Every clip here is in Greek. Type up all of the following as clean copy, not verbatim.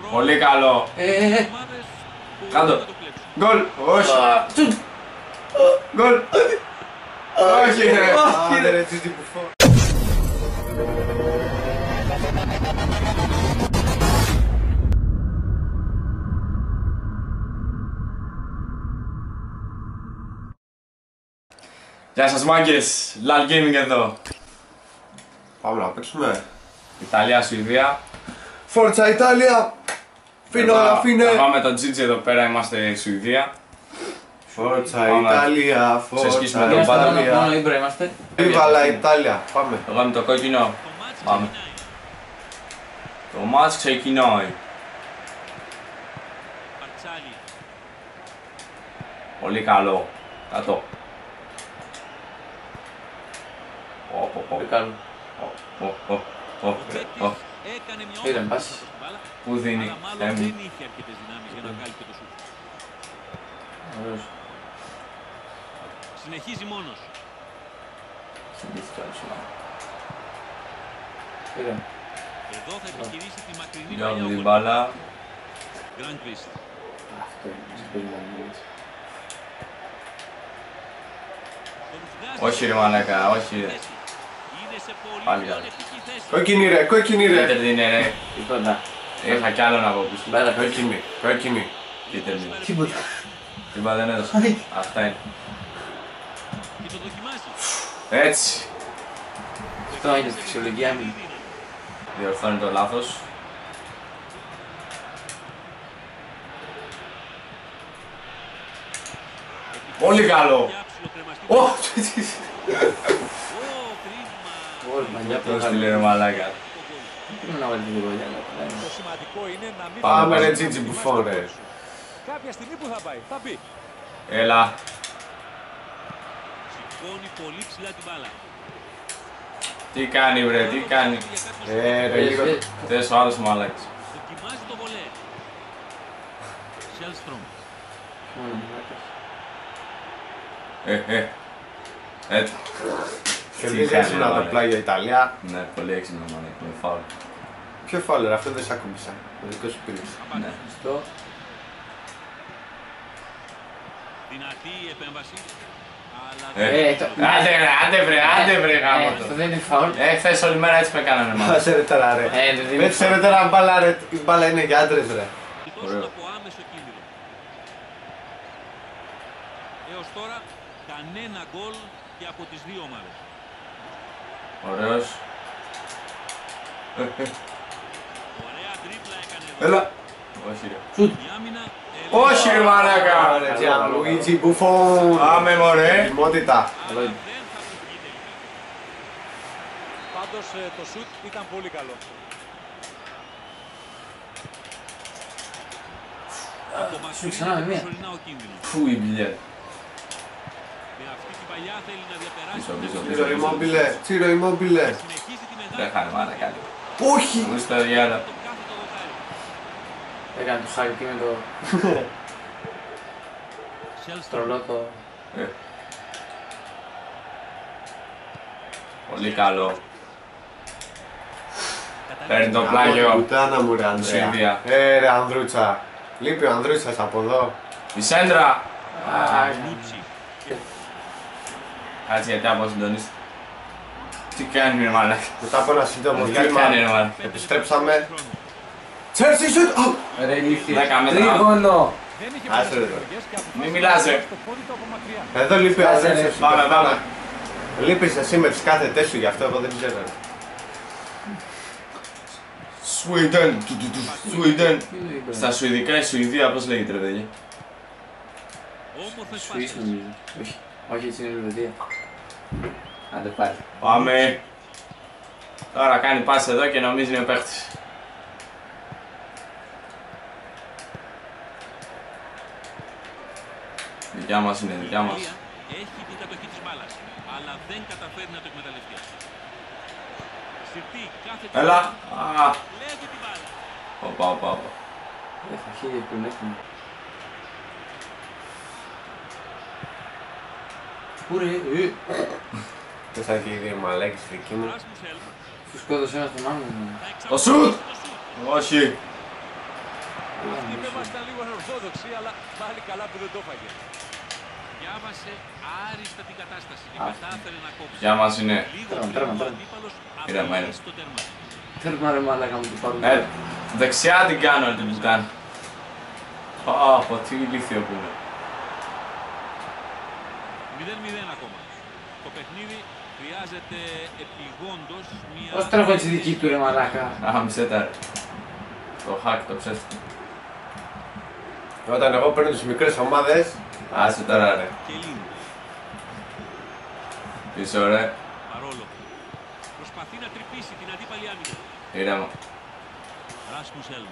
Πολύ καλό. Κάτω. Γκολ. Όχι. Γκολ. Όχι ρε. Άντε ρε Τζίτζι Μπουφόν. Γεια σας μάγκες, Lal Gaming εδώ. Πάμε να παίξουμε. Ιταλία-Σουηδία. Φόρτσα Ιταλία. Φίνο αλλά φίνε. Θα πάμε τον Τζίτζι εδώ πέρα, είμαστε Σουηδία. Φόρτσα Ιταλία. Ξεσκίσουμε τον Φόρτσα Πάντα. Μόνο Ήμπρο είμαστε. Viva la Italia. Πάμε. Εγώ είμαι το κόκκινο. Πάμε. Το μάτς ξεκινάει. Πολύ καλό. Κάτω. Πολύ καλό. Πήρε πάση. Πού δίνει. Ωραίος. Συνεχίζει μόνος. Συνήθικα όσο. Πήρε. Εδώ θα επιχειρήσει τη μακρινή Για παλιά την βολή. μπάλα. Γκραντκβίστ. Αυτό είναι. Περιμένουμε. Όχι ρε μαλάκα, όχι ρε. Είναι σε πολύ Πάλι καλά. πλεονεκτική θέση. Κόκκινη ρε, κόκκινη Κοίτερ ρε. δεν είναι ρε. Τίποτα. Είχα κι άλλο να πω πίσω. Μπάλα. Κόκκινη, κόκκινη. Κοίτερ δεν είναι. Τίποτα. Τίποτα δεν έδωσα. Αυτά είναι. Και το δοκιμάζει. Έτσι. Αυτό είναι στη φυσιολογία μου. Διορθώνει το λάθος. Πολύ καλό. Για ψιλοκρεμαστή. Ω! Κρίμα. Όλοι μαλλιά Το στείλε ρε μαλάκα. Πρέπει να βάλει την κουρολιά. Το σημαντικό είναι να μην Πάμε, Πάμε ρε πάμε. Τζίτζι Μπουφόν ρε. κάποια στιγμή που θα πάει, θα μπει. Έλα. Σηκώνει πολύ ψηλά την μπάλα. Τι κάνει βρε, τι κάνει. Ρε λίγο. Θες ο άλλος μαλάκας. Δοκιμάζει το βολέ. Σέλστρομ. Έτσι. Κερδίζει έξυπνα τα πλάγια Ιταλία. Ναι, πολύ έξυπνο μαλάκα, με φάουλ. Ποιο φάουλ ρε, αυτό δεν σ' άκουμπησα. Το δικό σου πήρες. Ναι. Αυτό. Δυνατή η επέμβαση. Αλλά Άντε βρε, άντε βρε γάμο Αυτό το. δεν είναι φαουλ. Χθες όλη μέρα έτσι με κάνανε μάλλον. Άσε ρε τώρα ρε. Δεν είναι Δεν ξέρω τώρα μπάλα ρε, η μπάλα είναι για άντρες ρε. δώσουν από άμεσο κίνδυνο. Έως τώρα κανένα γκολ και από τις δύο ομάδες. Ωραίος. Ωραία τρίπλα έκανε εδώ. Έλα. Όχι ρε. Η άμυνα Όχι ρε μαλάκα. Ρε Τζιανλουίτζι Μπουφόν. Πάμε μωρέ. Ετοιμότητα. Καλό είναι. δεν θα του βγει τελικά. Πάντως το σουτ ήταν πολύ καλό. Απομακρύνει ξανά με μία. προσωρινά ο κίνδυνος. Φου η μπιλιέ. Με αυτή την παλιά θέλει να διαπεράσει. Πίσω, πίσω, Τσίρο Immobile, Τσίρο Immobile. Συνεχίζει τη Δεν μεγάλη χάνε μάνα κάτι. Όχι. Μου στο διάλα. το κάθετο δοκάρι. Έκανε το χάρη με το Σέλστρομ. τρολό το... Πολύ καλό. Παίρνει το πλάγιο. Πουτάνα μου ρε Ανδρέα. Σουηδία. Ρε Ανδρούτσα. Λείπει ο Ανδρούτσας από εδώ. Η Σέντρα. Λούτσι. Κάτσε γιατί από συντονίσει. Τι κάνει ρε μαλάκα. Μετά από ένα σύντομο Τι διάλειμμα κάνει ρε μαλάκα. επιστρέψαμε. Τσέρσι σουτ! Ρε λήφθη. 10 μέτρα. Τρίγωνο. Δεν είχε Άσε, πολλές ρε. επιλογές και αποφάσισε Μη μιλάς, να ρε. βάλει το πόδι του από μακριά. Εδώ λείπει ο Κάτσε, ρε. Ανδρούτσας. Πάμε, πάμε. Λείπεις εσύ με τις κάθετές σου, γι' αυτό εγώ δεν ξέρω. Σουηδέν. Σουηδέν. Είναι Ήμπρο. Στα σουηδικά η Σουηδία πώς λέγεται ρε παιδιά. Όμορφες Σουίς πάσες. νομίζω. Όχι. Όχι, έτσι είναι η Ελβετία. Άντε πάλι. Πάμε. Τώρα κάνει πάση εδώ και νομίζει είναι ο παίχτης. Δικιά μας είναι, δικιά μας. Έχει την κατοχή της μπάλας, αλλά δεν καταφέρει να το εκμεταλλευτεί. Συρτή κάθε Έλα. Α, κλέβει την μπάλα. οπα, οπα, οπα. Θα χίλια πλεονέκτημα. Πού ρε, Δεν θα έχει ήδη μαλάκης δική μου. Ράσμους Ελμ σου σκότωσε ένας τον άλλον. θα Το εξαπλώσει σουτ! Όχι. Πάλι καλά που δεν το έφαγε. Διάβασε άριστα την κατάσταση και κατάφερε να κόψει. Για μας είναι. Λίγο Τέρμα, πριν ο τέρμα. αντίπαλος Ήρεμα, απειλεί ήρεμα. στο τέρμα. Θέλουμε ρε μαλάκα μου το πάρουμε. Δεξιά την κάνω την πουτάν. Από τι ηλίθιο που είναι. 0-0 ακόμα. Το παιχνίδι χρειάζεται επιγόντως μια... Πώς τρέχω έτσι δική του ρε μαλάκα. Άμισε τα ρε. Το hack το ψεύτικο. Όταν εγώ παίρνω τις μικρές ομάδες, Άσε τώρα ρε. Κελίν, Πίσω ρε. παρόλο. Προσπαθεί να τρυπήσει την αντίπαλη άμυνα. Ήρεμα. Ράσμους Έλμ.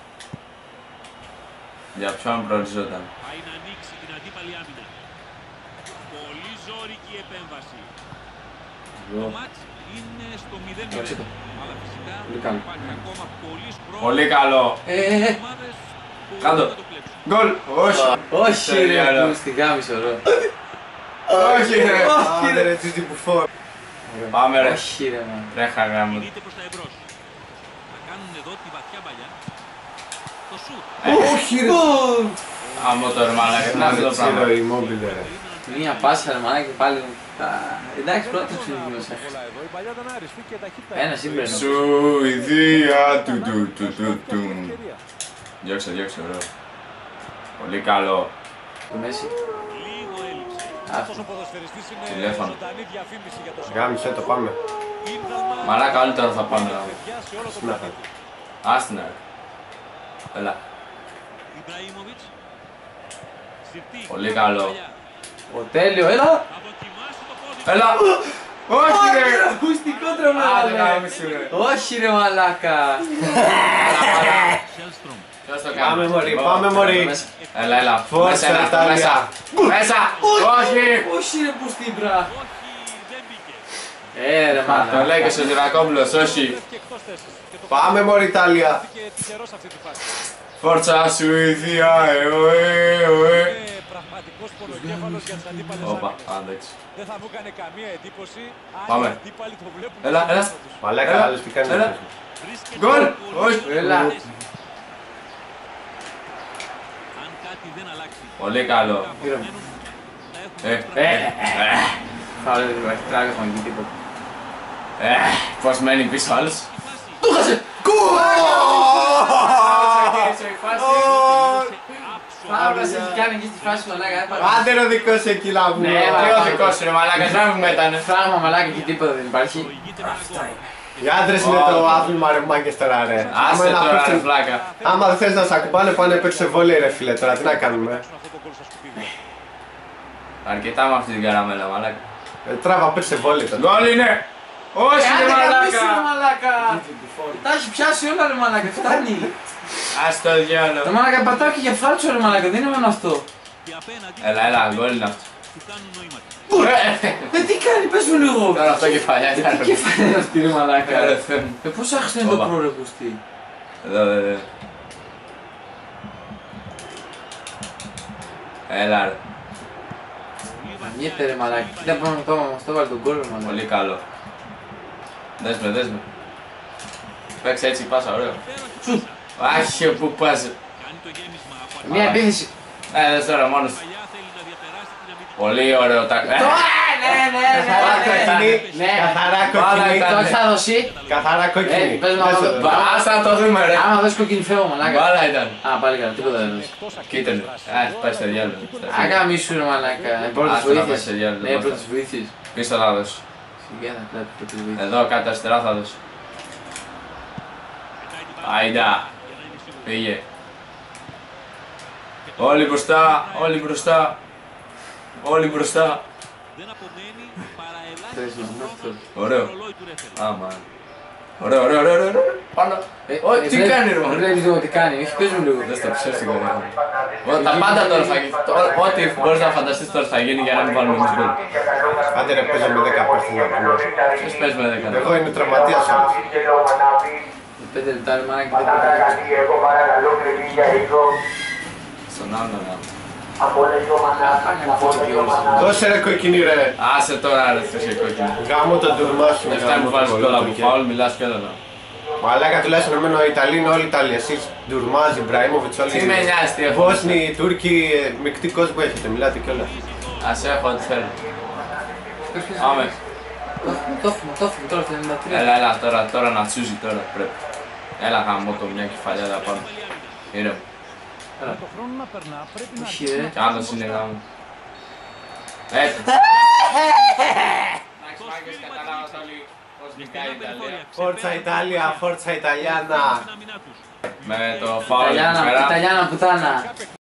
Για ποιον προοριζόταν. Πάει να ανοίξει την αντίπαλη άμυνα. Πολύ ζώρικη επέμβαση. Το μάτς είναι στο 0-0. Κάτσε το. Αλλά φυσικά Πολύ καλό. υπάρχει ακόμα πολύς χρόνος. Πολύ καλό. Ομάδες που Κάτω. θα το κλέψουν. Γκολ. Όχι. Όχι ρε Τελειώνω. που στην κάμισο ρε. Όχι ρε. άντε ρε τσίτι που φόρ. Πάμε ρε. Όχι ρε man. Τρέχα γάμο. Κινείται προς τα εμπρός. Θα κάνουν εδώ τη βαθιά παλιά. Το σουτ. Όχι ρε. Άμμο το ρε μαλάκα. Να αυτό το πράγμα. Τσίρο Immobile ρε. Μία πάσα ρε μαλάκα και πάλι. Εντάξει πρώτα Πολλά ψηφίμος. εδώ. Η παλιά ήταν άριστη και ταχύτητα. Ένα σύμπρενο. Σουηδία του του του του του. Ευκαιρία. Διώξε, διώξε, ωραίο. Πολύ καλό. Το Μέση. Λίγο έλειψε. Αυτός ο ποδοσφαιριστής είναι Τηλέφωνο. ζωντανή διαφήμιση για το σώμα. Γάμισε το πάμε. Ήρθαλμα Μαλάκα όλοι τώρα θα πάνε. παιδιά σε όλο το Να. πλανήτη. Άστινα ρε. Έλα. Ιμπραήμοβιτς. Συρτή. Πολύ καλό. Παλιά. Ο τέλειο, έλα! Θα δοκιμάσει το πόδι. Έλα. Όχι ρε. Ακουστικό Άντε τρομερό! γάμισου ρε. Όχι ρε μαλάκα! Σέλστρομ. Ποιος το κάνει. Πάμε μωρί, πάμε μωρί. Έλα, έλα. Φόρσα, Μέσα, έλα, Ιταλία. μέσα. Μέσα. Όχι. Όχι ρε που στην μπρα! Όχι, δεν μπήκε. Ρε Το μαλάκα! λέει και ο Σωτηρακόπουλος, όχι. Βρέθηκε εκτός θέσης. Και το Πάμε μωρί Ιταλία. και τυχερός σε αυτή τη φάση. Φόρτσα Σουηδία, οε. Είναι πραγματικός πονοκέφαλος για τις αντίπαλες Όπα, άμυνες. άντεξε. Δεν θα μου έκανε καμία εντύπωση αν Πάμε. οι αντίπαλοι το βλέπουν. Έλα, στο έλα. μυαλό τους. Μαλάκα Έλα. άλλος τι κάνει. Έλα. Βρίσκεται Γκολ. πολύ Όχι. δύσκολη Έλα. θέση. Αν κάτι δεν αλλάξει. Πολύ καλό. θα απομένουν να έχουν Φάουλ δεν υπάρχει τράγκα στον εκεί τίποτα. Πώς μένει πίσω άλλος. τη φάση. Φάουλ μας έχει κάνει εκεί στη φάση μαλάκα. Άντε ρε δικό σε κιλά μου. Ναι, Τι ο δικός σου ρε μαλάκα, τράβημα ήταν. Φράγμα μαλάκα εκεί τίποτα δεν υπάρχει. Προηγείται με ένα γκολ. Οι άντρες είναι το άθλημα ρε μάγκες τώρα ρε. Άσε Άμα τώρα ρε παίξουν- φλάκα. Άμα δεν θες να σ' ακουμπάνε πάνε παίξε βόλεϊ ρε φίλε τώρα τι να κάνουμε. Αυτό το γκολ στα σκουπίδια. Αρκετά με αυτή την καραμέλα μαλάκα. Τράβα παίξε βόλεϊ τώρα. Γκολ είναι. Όχι ρε Άντε καμπίσει ρε μαλάκα. μαλάκα! Τα έχει πιάσει όλα ρε μαλάκα, φτάνει. Ας το διάλο. Το μαλάκα πατάω και για φάλτσο ρε μαλάκα, δεν είναι μόνο αυτό. Και απέναντι Έλα, έλα, γκολ είναι αυτό. του κάνουν νόηματα. Τι κάνει, πες μου λίγο. Τώρα αυτό κεφαλιά ήταν. Τι κεφάλι αυτή ρε μαλάκα. Ρε Θεέ μου. Πώς άχσανε το Όπα. προρεπουστή. Εδώ, εδώ. Έλα ρε. Μιέται ρε μαλάκα, κοίτα πάνω το όνομα μας το βάλει τον κόλ ρε μαλάκα. Πολύ καλό. Δες με, δες με. Παίξε έτσι πάσα, ωραίο. Άχι που πας. Κάνει το γέμισμα από Μια επίθεση. Δες τώρα μόνος. παλιά, θέλει να διαπεράσει την αμυντική. Πολύ ωραίο τάκ. Ναι, Καθαρά κόκκινη. Ναι. Καθαρά Πάρα κόκκινη. ήταν. Το έχεις θα δώσει. Καθαρά κόκκινη. Πες μου, Δες άμα- εδώ. Ας να το δούμε ρε. Άμα δώσεις κοκκινή φεύγω μαλάκα. Μπάλα ήταν. Α, πάλι καλά, τίποτα δεν δώσει. Εκτός ακίνητης Κοίτανε. δράσης. Πάει στο διάλογο. Άκα μίσου ρε μαλάκα. Πρώτες Άστα να πάει βοήθειες. σε διάλογο. Ναι, πρώτες βοήθειες. Πίσω θα δώσει. Σιγά θα κλάπει πρώτες βοήθειες. Εδώ κάτω αριστερά θα δώσει. Πετάει την μπάλα Άιντα. για να είναι σίγουρος. Πήγε. Όλοι μπροστά. Όλοι μπροστά. Όλοι μπροστά. Δεν απομένει παρά Θες ελάχιστος να χρόνος μάθω. στο Ωραίο. ρολόι του ρέφερ. Άμα. Ωραίο, ωραίο, ωραίο, ωραίο. Πάνω. Όχι, τι κάνει ρε μάλλον. Βλέπεις λίγο τι κάνει, όχι πες μου λίγο. Δεν στο ψεύτικο ρε. Τα πάντα τώρα θα γίνει. Ό,τι μπορείς να φανταστείς τώρα θα γίνει για να μην βάλουμε εμείς γκολ. Άντε ρε παίζε με 10 παίχτες να πούμε. Ποιος παίζει με 10. Εγώ είμαι τραυματίας άλλος. 5 λεπτά ρε μαλάκα και δεν Στον άλλο να. Δώσε ρε κοκκινή ρε. Άσε τώρα ρε θες και κόκκινο. Γάμο τον τουρμά σου. Δεν φτάνει που βάζεις γκολ από φάουλ, μιλάς και έδωνα. Μαλάκα τουλάχιστον εμένα οι Ιταλοί είναι όλοι Ιταλοί. Εσείς Ντουρμάζ, Ιμπραήμοβιτς, όλοι. Τι με νοιάζει τι έχω. Βόσνοι, Τούρκοι, μεικτή κόσμο έχετε, μιλάτε κιόλας. Ας έχω ό,τι θέλω. Πάμε. Το έχουμε τώρα το 93. Έλα, τώρα να τσούζει τώρα πρέπει. Έλα γαμώ το μια κεφαλιά θα πάμε. Ήρεμο. Με το χρόνο να περνά πρέπει να Όχι ρε. Κι άλλος είναι γάμο. Έτσι. Εντάξει μάγκες, καταλάβατε όλοι πώς νικάει η Ιταλία. Φόρτσα Ιταλία, φόρτσα Ιταλιάνα. Με το φάουλ εκεί πέρα. Ιταλιάνα πουτάνα.